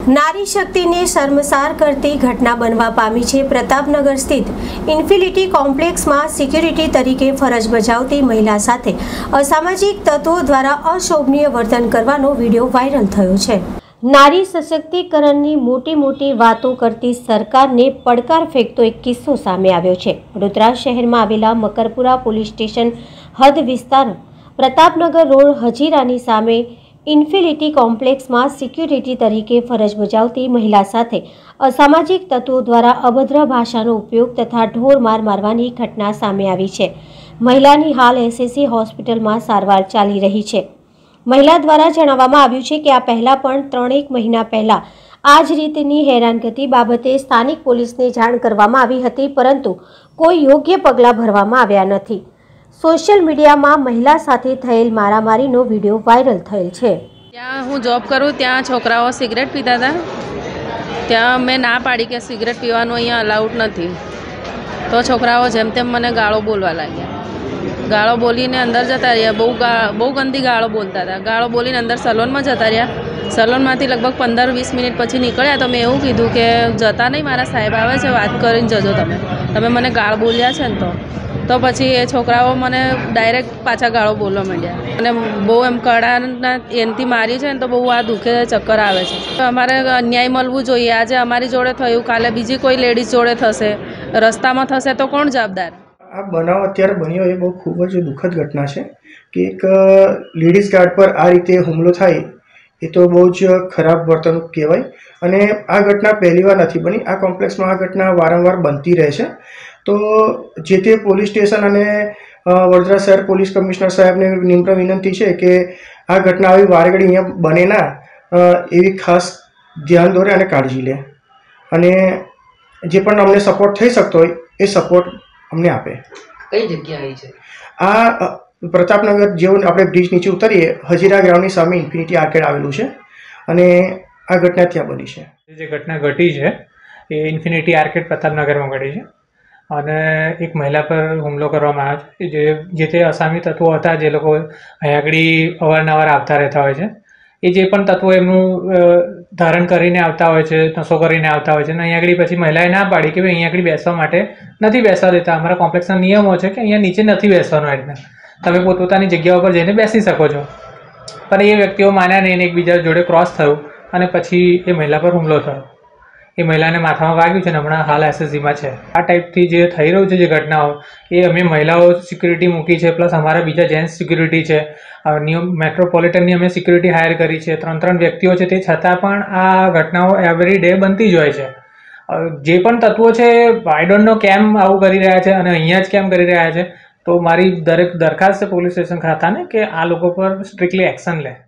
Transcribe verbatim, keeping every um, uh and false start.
નારી શક્તિને શર્મસાર કરતી ઘટના બનવા પામી છે। પ્રતાપનગર સ્થિત ઇન્ફિનિટી કોમ્પ્લેક્સમાં સિક્યુરિટી તરીકે ફરજ બજાવતી મહિલા સાથે અસામાજિક તત્વો દ્વારા અશોભનીય વર્તન કરવાનો વિડીયો વાયરલ થયો છે। નારી સશક્તિકરણની મોટી મોટી વાતો કરતી સરકારને પડકાર ફેંકતો એક કિસ્સો સામે આવ્યો છે। વડોદરા શહેરમાં આવેલા મકરપુરા પોલીસ સ્ટેશન હદ વિસ્તાર પ્રતાપનગર રોડ હજીરાની સામે ઇન્ફિનિટી કોમ્પ્લેક્સમાં સિક્યુરિટી તરીકે ફરજ બજાવતી મહિલા સાથે અસામાજિક તત્વો દ્વારા અભદ્ર ભાષાનો ઉપયોગ તથા ઢોર માર મારવાની ઘટના સામે આવી છે। મહિલાની હાલ એસએસસી હોસ્પિટલમાં સારવાર ચાલી રહી છે। મહિલા દ્વારા જણાવવામાં આવ્યું છે કે આ પહેલા પણ ત્રણેક મહિના પહેલા આ જ રીતની હેરાનગતિ બાબતે સ્થાનિક પોલીસને જાણ કરવામાં આવી હતી, પરંતુ કોઈ યોગ્ય પગલાં ભરવામાં આવ્યા નથી। સોશિયલ મીડિયામાં મહિલા સાથે થયેલ મારામારીનો વિડીયો વાયરલ થયેલ છે। ત્યાં હું જોબ કરું ત્યાં છોકરાઓ સિગરેટ પીતા હતા। ત્યાં મેં ના પાડી કે સિગરેટ પીવાનું અહીંયા અલાઉડ નથી, તો છોકરાઓ જેમ તેમ મને ગાળો બોલવા લાગ્યા। ગાળો બોલીને અંદર જતા રહ્યા। બહુ ગા બહુ ગંદી ગાળો બોલતા હતા। ગાળો બોલીને અંદર સલોનમાં જતા રહ્યા। સલોનમાંથી લગભગ પંદર વીસ મિનિટ પછી નીકળ્યા તો મેં એવું કીધું કે જતા નહીં, મારા સાહેબ આવે છે, વાત કરીને જજો તમે તમે મને ગાળ બોલ્યા છે ને તો તો પછી એ છોકરાઓ મને ડાયરેક્ટ પાછા ગાળો બોલવા માંડ્યા અને બહુ એમ કડાના એનથી મારી છે ને તો બહુ આ દુખે ચક્કર આવે છે। અમારે ન્યાય મળવું જોઈએ। આજે અમારી જોડે થયું, કાલે બીજી કોઈ લેડીઝ જોડે થશે, રસ્તામાં થશે તો કોણ જવાબદાર? આ બનાવ અત્યારે બન્યો એ બહુ ખૂબ જ દુઃખદ ઘટના છે કે એક લેડીઝ ગાર્ડ પર આ રીતે હુમલો થાય એ તો બહુ જ ખરાબ વર્તણૂક કહેવાય। અને આ ઘટના પહેલીવાર નથી બની। આ કોમ્પ્લેક્સમાં આ ઘટના વારંવાર બનતી રહે છે। તો જે તે પોલીસ સ્ટેશન અને વડોદરા શહેર પોલીસ કમિશનર સાહેબને નિમ્ર વિનંતી છે કે આ ઘટના આવી વારઘડી અહીંયા બને ના એવી ખાસ ધ્યાન દોરે અને કાળજી લે, અને જે પણ અમને સપોર્ટ થઈ શકતો હોય એ સપોર્ટ અમને આપે। કઈ જગ્યાએ છે આ? પ્રતાપનગર જેવું આપણે બ્રિજ નીચે ઉતરીએ હજીરા ગ્રાઉન્ડની સામે ઇન્ફિનિટી આર્કેડ આવેલું છે, અને આ ઘટના ત્યાં બની છે। જે ઘટના ઘટી છે એ ઇન્ફિનિટી આર્કેડ પ્રતાપનગરમાં ઘટી છે, અને એક મહિલા પર હુમલો કરવામાં આવ્યો છે। જે જે તે અસામી તત્વો હતા, જે લોકો અહીંયા આગળ અવારનવાર આવતા રહેતા હોય છે, એ જે પણ તત્વો એમનું ધારણ કરીને આવતા હોય છે, નશો કરીને આવતા હોય છે, અને અહીંયા આગળ પછી મહિલાએ ના પાડી કે ભાઈ અહીંયા આગળ બેસવા માટે નથી બેસવા દેતા। અમારા કોમ્પ્લેક્સના નિયમો છે કે અહીંયા નીચે નથી બેસવાનું, એટલે તમે પોતપોતાની જગ્યાઓ પર જઈને બેસી શકો છો, પણ એ વ્યક્તિઓ માન્યા નહીં, એકબીજા જોડે ક્રોસ થયું અને પછી એ મહિલા પર હુમલો થયો। એ મહિલાને માથામાં વાગ્યું છે અને હમણાં હાલ એસએસસીમાં છે। આ ટાઈપથી જે થઈ રહ્યું છે જે ઘટનાઓ, એ અમે મહિલાઓ સિક્યુરિટી મૂકી છે, પ્લસ અમારા બીજા જેન્ટ્સ સિક્યુરિટી છે, ન્યૂ મેટ્રોપોલિટનની અમે સિક્યુરિટી હાયર કરી છે, ત્રણ ત્રણ વ્યક્તિઓ છે, તે છતાં પણ આ ઘટનાઓ એવરી ડે બનતી જ હોય છે। જે પણ તત્વો છે આઈ ડોન્ટ નો કેમ આવું કરી રહ્યા છે અને અહીંયા જ કેમ કરી રહ્યા છે, તો મારી દરેક દરખાસ્ત પોલીસ સ્ટેશન ખાતાને કે આ લોકો પર સ્ટ્રિક્ટલી એક્શન લે।